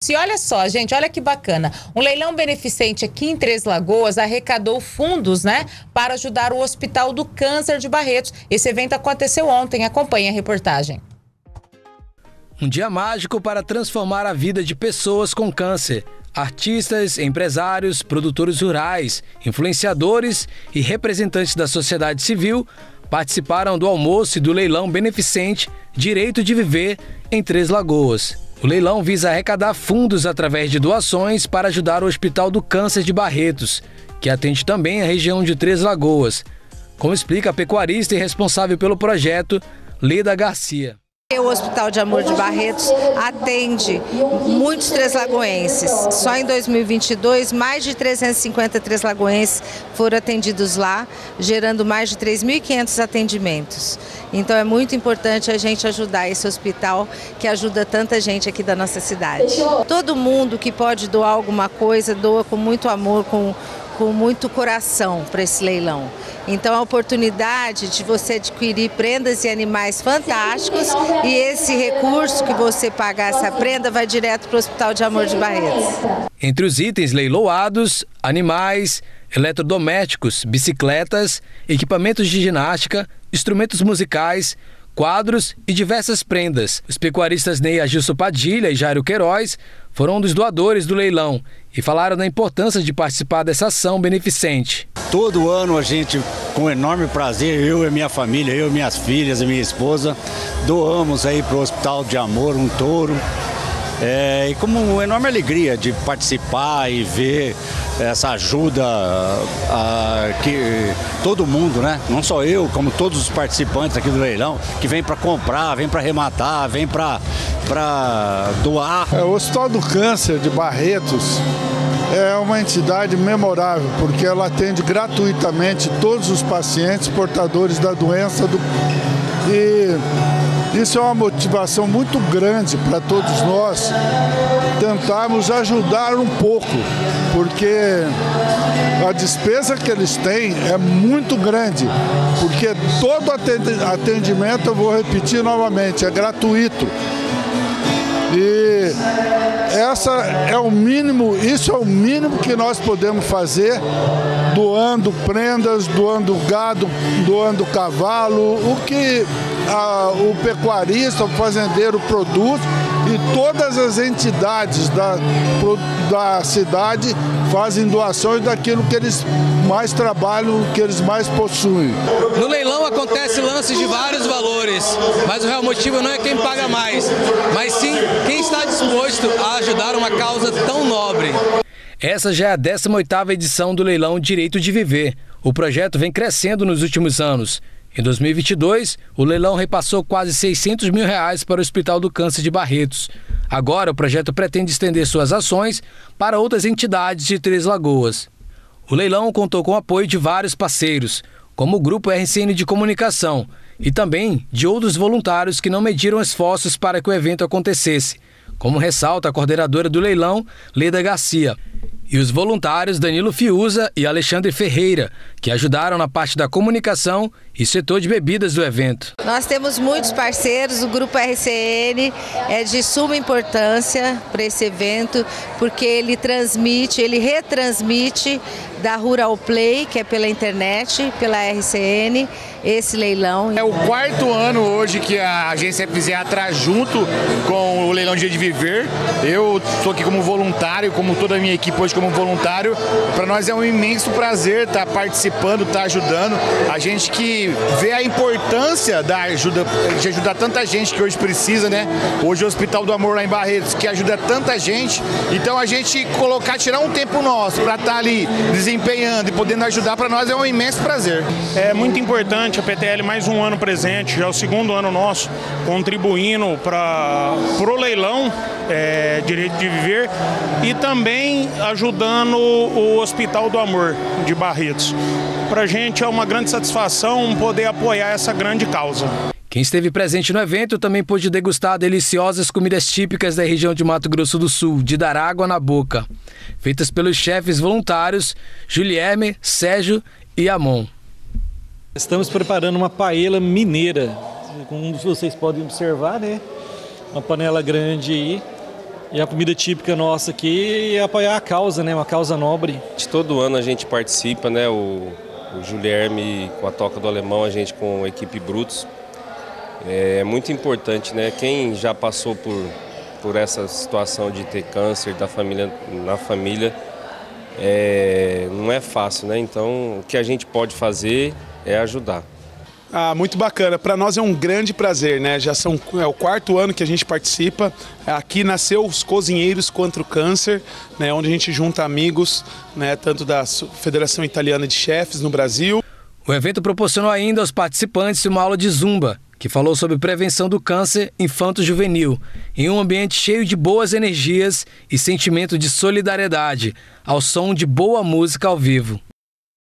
Barretos. E olha só, gente, olha que bacana. Um leilão beneficente aqui em Três Lagoas arrecadou fundos, né, para ajudar o Hospital do Câncer de Barretos. Esse evento aconteceu ontem. Acompanhe a reportagem. Um dia mágico para transformar a vida de pessoas com câncer. Artistas, empresários, produtores rurais, influenciadores e representantes da sociedade civil participaram do almoço e do leilão beneficente Direito de Viver em Três Lagoas. O leilão visa arrecadar fundos através de doações para ajudar o Hospital do Câncer de Barretos, que atende também a região de Três Lagoas, como explica a pecuarista e responsável pelo projeto, Leda Garcia. O Hospital de Amor de Barretos atende muitos treslagoenses. Só em 2022, mais de 350 treslagoenses foram atendidos lá, gerando mais de 3.500 atendimentos. Então é muito importante a gente ajudar esse hospital que ajuda tanta gente aqui da nossa cidade. Todo mundo que pode doar alguma coisa, doa com muito amor, com muito coração para esse leilão. Então a oportunidade de você adquirir prendas e animais fantásticos e esse recurso que você pagar essa prenda vai direto para o Hospital de Amor de Barretos. Entre os itens leiloados, animais, eletrodomésticos, bicicletas, equipamentos de ginástica, instrumentos musicais, quadros e diversas prendas. Os pecuaristas Ney Agilson Padilha e Jairo Queiroz foram um dos doadores do leilão e falaram da importância de participar dessa ação beneficente. Todo ano a gente, com enorme prazer, eu e minha família, eu e minhas filhas e minha esposa, doamos aí para o Hospital de Amor um touro. E como uma enorme alegria de participar e ver essa ajuda que todo mundo, né? Não só eu, como todos os participantes aqui do leilão, que vem para comprar, vem para arrematar, vem para doar. O Hospital do Câncer de Barretos é uma entidade memorável, porque ela atende gratuitamente todos os pacientes portadores da doença e isso é uma motivação muito grande para todos nós tentarmos ajudar um pouco, porque a despesa que eles têm é muito grande, porque todo atendimento, eu vou repetir novamente, é gratuito. E isso é o mínimo que nós podemos fazer, doando prendas, doando gado, doando cavalo, o que o pecuarista, o fazendeiro produz, e todas as entidades da cidade fazem doações daquilo que eles mais trabalham, que eles mais possuem. No leilão acontece lances de vários valores, mas o real motivo não é quem paga mais, mas sim quem está disposto a ajudar uma causa tão nobre. Essa já é a 18ª edição do leilão Direito de Viver. O projeto vem crescendo nos últimos anos. Em 2022, o leilão repassou quase R$600 mil para o Hospital do Câncer de Barretos. Agora, o projeto pretende estender suas ações para outras entidades de Três Lagoas. O leilão contou com o apoio de vários parceiros, como o Grupo RCN de Comunicação, e também de outros voluntários que não mediram esforços para que o evento acontecesse, como ressalta a coordenadora do leilão, Leda Garcia. E os voluntários Danilo Fiuza e Alexandre Ferreira, que ajudaram na parte da comunicação e setor de bebidas do evento. Nós temos muitos parceiros, o Grupo RCN é de suma importância para esse evento, porque ele retransmite da Rural Play, que é pela internet, pela RCN, esse leilão. É o 4º ano hoje que a agência FZA traz junto com o leilão Dia de Viver. Eu estou aqui como voluntário, como toda a minha equipe hoje como voluntário. Para nós é um imenso prazer estar participando, estar ajudando. A gente que vê a importância da ajuda, de ajudar tanta gente que hoje precisa, né? Hoje o Hospital do Amor lá em Barretos, que ajuda tanta gente. Então a gente tirar um tempo nosso para estar ali desempenhando e podendo ajudar, para nós é um imenso prazer. É muito importante a PTL mais um ano presente, já é o 2º ano nosso, contribuindo para o leilão Direito de Viver e também ajudando o Hospital do Amor de Barretos. Para a gente é uma grande satisfação poder apoiar essa grande causa. Quem esteve presente no evento também pôde degustar deliciosas comidas típicas da região de Mato Grosso do Sul, de dar água na boca, feitas pelos chefes voluntários Julierme, Sérgio e Amon. Estamos preparando uma paella mineira, como vocês podem observar, né? Uma panela grande aí, E a comida típica nossa aqui é apoiar a causa, né? Uma causa nobre. Todo ano a gente participa, né? O Guilherme com a Toca do Alemão, a gente com a equipe Brutus. É muito importante, né? Quem já passou por essa situação de ter câncer na família, não é fácil, né? Então, o que a gente pode fazer é ajudar. Muito bacana. Para nós é um grande prazer, né? Já é o 4º ano que a gente participa. Aqui nasceu os Cozinheiros contra o Câncer, né? Onde a gente junta amigos, né? Tanto da Federação Italiana de Chefes no Brasil. O evento proporcionou ainda aos participantes uma aula de zumba, que falou sobre prevenção do câncer infanto-juvenil, em um ambiente cheio de boas energias e sentimento de solidariedade, ao som de boa música ao vivo.